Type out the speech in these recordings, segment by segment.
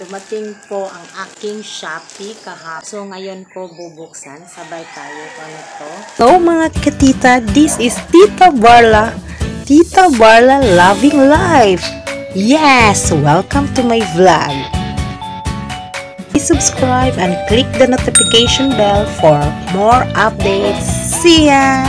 Dumating po ang aking Shopee kahapon. So, ngayon ko bubuksan. Sabay tayo pa nito. So, mga katita, this is Tita Barla. Tita Barla Loving Life. Yes! Welcome to my vlog. Please subscribe and click the notification bell for more updates. See ya!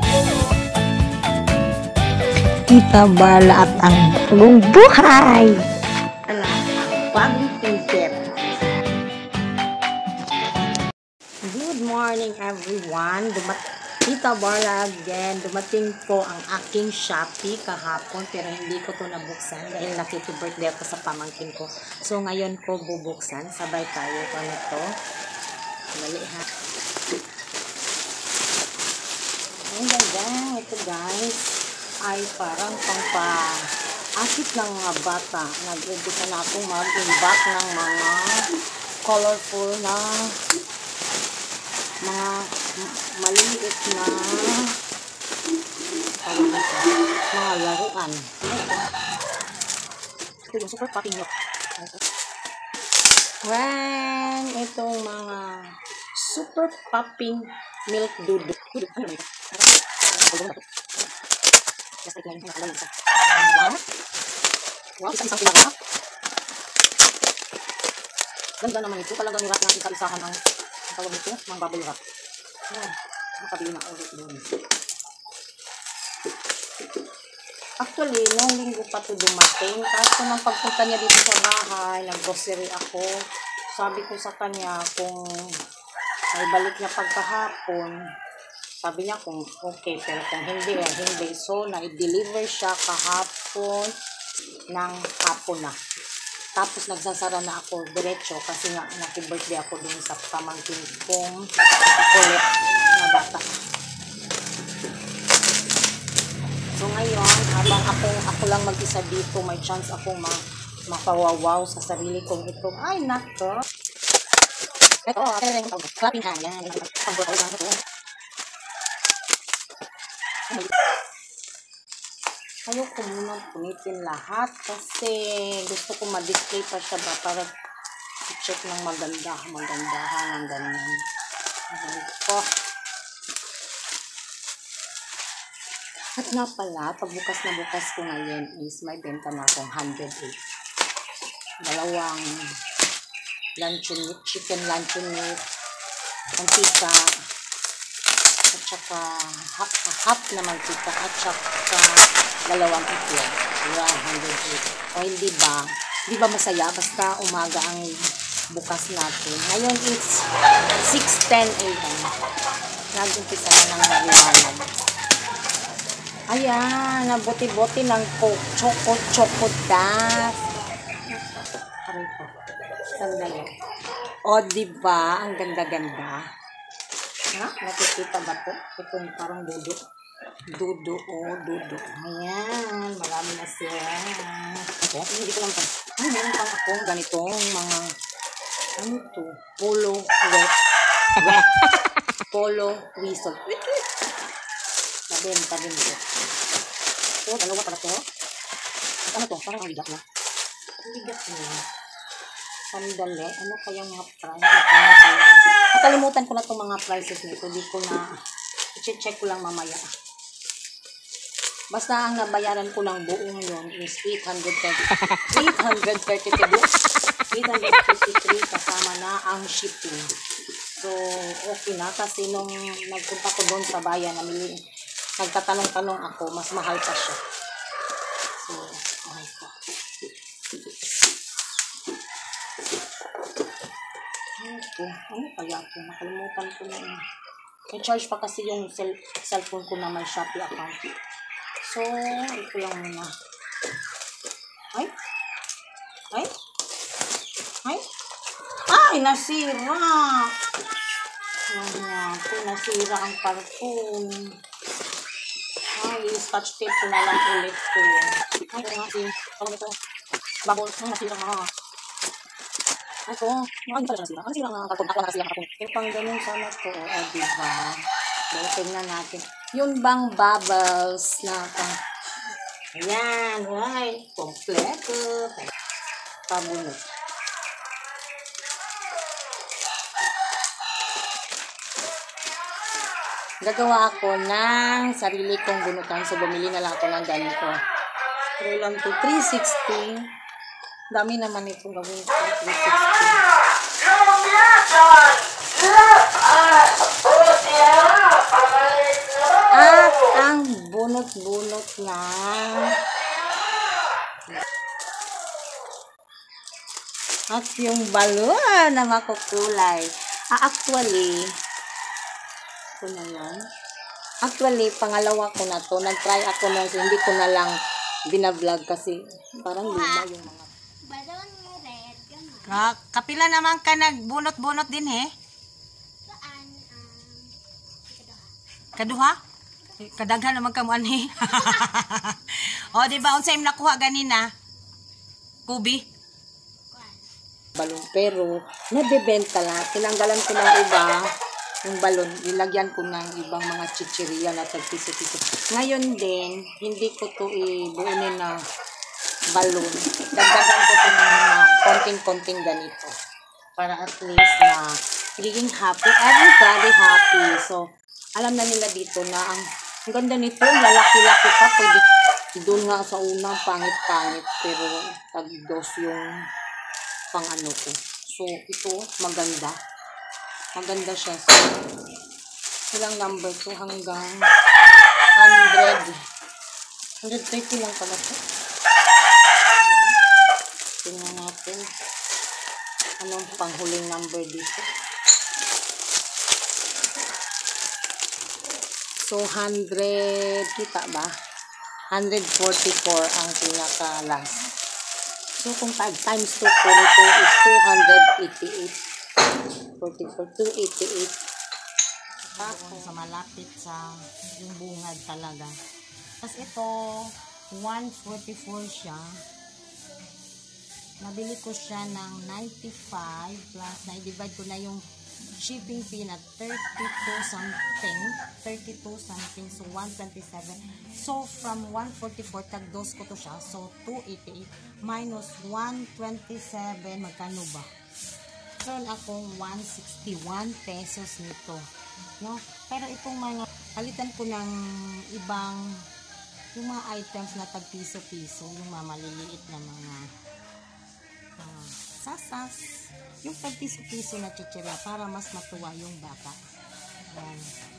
Tita Barla at ang bagong buhay! Bagong pintero. Good morning everyone. Tita Barla again. Dumating po ang aking Shopee kahapon pero hindi ko to nabuksan dahil nakiki-birthday ako sa pamangkin ko. So ngayon ko bubuksan. Sabay tayo pa nito. Dali ha. Ang ganda. Ito guys ay parang akit ng mga bata. Nag-edit na akong mag-imbak ng mga colorful na mga maliit na mga laruan. Ito yung super popping milk. Wow! Itong mga super popping milk dudu. Ano ba ito? Just like lang yung isa. Wow, isa-isang pinagawa. Ganda naman ito. Talagang nirat na isa-isahan ang tawag ito, mga bubble wrap. Makabili na ulit doon. Actually, noong linggo pa ito dumating. Tapos nang pagpunta niya dito sa bahay, nag-grocery ako. Sabi ko sa kanya kung ay balik niya pagkahapon. Sabi niya kung okay, pero kung hindi, hindi. So, na-deliver siya kahapon ng hapon na. Tapos, nagsasara na ako diretso kasi nga naki-birthday ako dun sa pamangkin kong kulit na bata. So, ngayon, habang ako lang mag-isa dito, may chance akong mapawawaw sa sarili kong ito. Ay, nako! Ito, clapping hand. Yan, pang-birthday lang ito. Ayoko muna punitin lahat kasi gusto ko ma-display pa siya ba para i-check ng magandahan ng ganyan. At nga pala, pagbukas na bukas ko ngayon is may benta na akong 108. Dalawang luncheon meat, chicken luncheon meat, mantika, at saka half na mantika, at saka dalawang itlog. Wow, 108. O hindi ba? Di ba masaya? Basta umaga ang bukas natin. Ngayon it's 6:10 a.m. Nag-umpisa na ng maliwanag. Ayan, nabuti-buti ng choco dust. Aray ko. Sandali. O, diba? Ang ganda-ganda. Ha? Nakikita ba ito? Itong parang dudo. Dudo. Ayan. Marami na siya. Okay. Hindi ko lang pa. Meron pang akong ganitong mga ano ito? Polo whistle. Nabenta din ito. Ito, dalawa pala ito. Ano ito? Parang ang bigat na. Ang bigat na. Sandali. Ano kayang mga price? Nakalimutan ko na itong mga prices nito. Hindi ko na i-check ko lang mamaya. Basta ang nabayaran ko ng buong yun is 833 kasama na ang shipping. So, okay na kasi nung nagpunta ko doon sa bayan, nagtatanong-tanong ako, mas mahal pa siya. So, mahal ko. Okay. Ano kaya ito? Nakalimutan ko na yun. May charge pa kasi yung cellphone ko na may Shopee account. So, ito lang muna. Ay! Ay, nasira! Nasira ang parfum. Ay, scotch tape ko na lang ulit ko. Ay, tawag ito. Bubbles. Ay, nasira nga. Ito, hindi pala siya nasira. Nasira nga ang parfum. Ako nasira ang parfum. Pang ganun sana ito. O, diba? Dahil tingnan natin. Yun bang bubbles na ayan, right. Kompleto. Pabunot. gagawa ako ng sarili kong bunutan. So, bumili na lang ako ng ganito. Pero lang to 360. Dami naman itong gawin ko. 360. At ang bunot-bunot lang. At yung balon na makukulay. Actually, ito na yan. Actually, pangalawa ko na to. Nag-try ako na, so hindi ko na lang binablog kasi parang luma yung mga. Kapila naman ka nagbunot-bunot din Kaduha? Kadaghan naman ka mo ani. O, diba? Unsay im nakuha ganina? Kubi? Balon. Pero, nabibenta lang. Tinanggalan ko ng iba. Yung balon, ilagyan ko ng ibang mga chichirya na tagpiso-piso. Ngayon din, hindi ko to ibuunin na balon. Dagdagan ko to ng mga konting-konting ganito. Para at least na magiging happy. Everybody happy. So, alam na nila dito na ang ganda nito, lalaki-laki pa. Pwede doon nga sa unang pangit-pangit. Pero, tag-dos yung pang-ano ko. So, ito, maganda. Maganda siya. So, ilang number to hanggang 100. 130 lang pala ito. Tingnan natin. Anong panghuling number dito? So, 100, kita ba? 144 ang pinaka-last. So, kung times 2 ko nito is 288. 288. Tapos, sa malapit sa yung bungad talaga. Tapos ito, 144 siya. Nabili ko siya ng 95 plus, na-divide ko na yung shipping fee na 32 something, so 127. So, from 144, tag-dos ko to siya. So, 288 minus 127, magkano ba? Meron akong 161 pesos nito. No? Pero itong mga, palitan ko ng ibang, yung mga items na tag-piso-piso, yung mga maliliit na mga sasas, yung tag-piso-piso na chichira para mas matuwa yung bata. Ayan.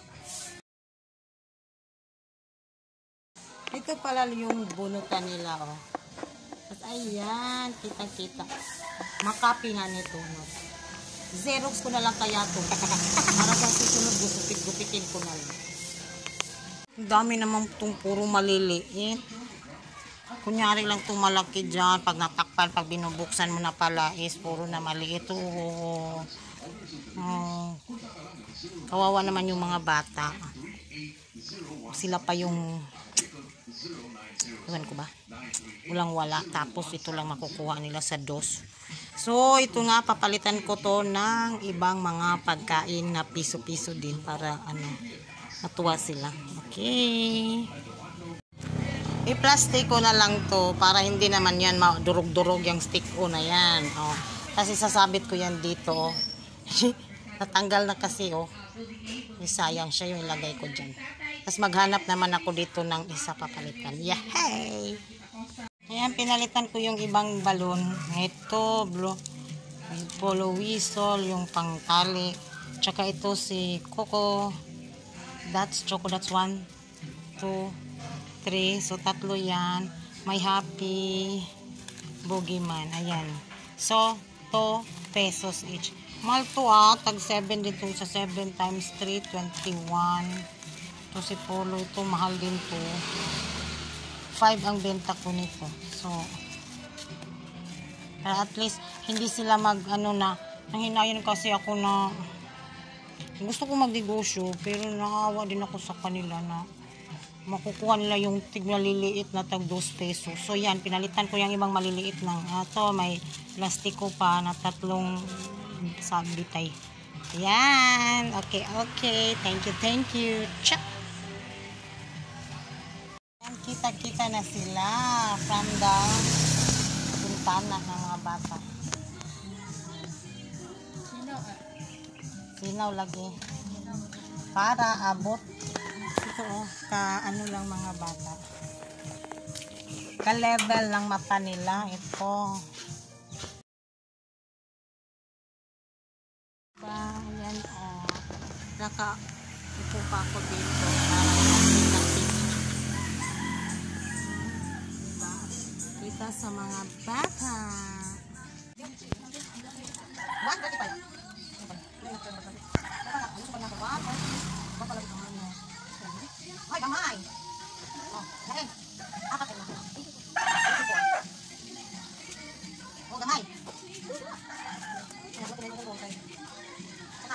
Ito pala yung bunutan nila, oh. At ayan, kita-kita. Makapi nga nito, no? Xerox ko na lang kaya to. Para sa susunod, gupit-gupitin ko na lang. Ang dami naman itong puro maliliit. Kunyari lang itong malaki dyan. Pag natakpan, pag binubuksan mo na pala is puro na maliit. Kawawa naman yung mga bata. Sila pa yung ewan ko ba? Walang-wala. Tapos ito lang makukuha nila sa dos. So, ito nga, papalitan ko to ng ibang mga pagkain na piso-piso din para natuwa sila. Okay. I-plastic ko na lang to para hindi naman yan durog-durog yung stick ko na yan. Oh. Kasi sasabit ko yan dito. Natanggal na kasi, oh. Sayang siya yung ilagay ko dyan. Tapos maghanap naman ako dito ng isa papalitan. Yay! Ayan, pinalitan ko yung ibang balon. Ito, polo whistle, yung pangtali. Tsaka ito si Coco. That's Choco. That's 1, 2, 3. So, tatlo yan. May happy boogeyman. Ayan. So, 2 pesos each. Mahal to tag 7 dito sa 7 times 3, 21. Ito si Polo. Ito, mahal din to. 5 ang benta ko nito. So, at least, hindi sila nanghinayan kasi ako na gusto ko magnegosyo, pero naawa din ako sa kanila na makukuha nila yung tigmaliliit na tag 2 pesos. So, yan, pinalitan ko yung ibang maliliit ng may plastiko pa na 3 sabitay. Yan. Okay, okay. Thank you. Check. Kita-kita na sila from the bintana ng mga bata. Sinaw lagi. para abot ito ka ano lang mga bata. Ka level ng mata nila ito. Ayan naka ito pa ako dito para diba? Kita sa mga bata. 125. Ay, gamay! Oh, galing! Apat ay mga. 84. Oh, gamay! Saka.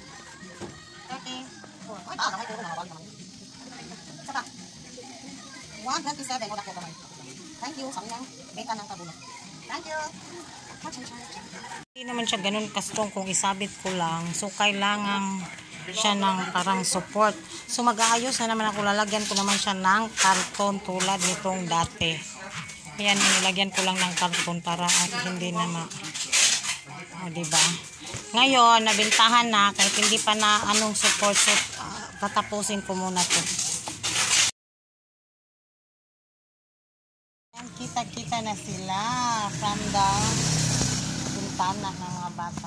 34. Ay, gamay ko mga wag gamay. Saka. 127. O, dako gamay. Thank you. Sabi niyang beta ng kabulat. Thank you. Hindi naman siya ganun ka-strong kung isabit ko lang. So, kailangan siya ng parang support. So, mag-aayos na naman ako. Lalagyan ko naman siya ng karton tulad nitong dati. Ayan, nilagyan ko lang ng karton para hindi na o, diba? Ngayon, nabintahan na kahit hindi pa na anong support. So, tatapusin ko muna to. Kita-kita na sila from the bintana ng mga bata.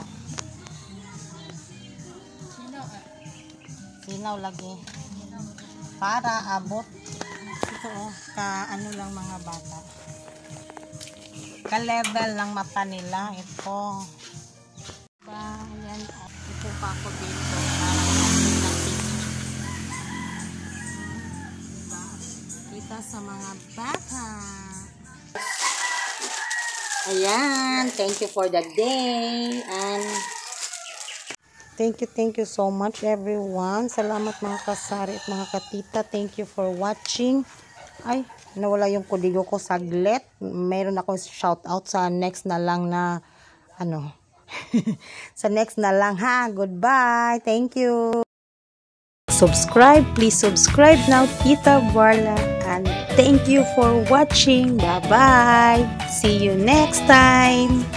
Sinaw lagi para abot ito ka ano lang mga bata. Ka level ng mata nila ito. Ayan ito pa ako dito para diba? Kita sa mga bata. Ayan, thank you for the day and thank you so much everyone. Salamat mga kasari at mga katita. Thank you for watching. Ay, nawala yung kudigo ko saglit. Meron ako shout out sa next na lang na ano. Sa next na lang ha. Goodbye. Thank you. Subscribe. Please subscribe now, Tita Barla. And thank you for watching. Bye-bye. See you next time.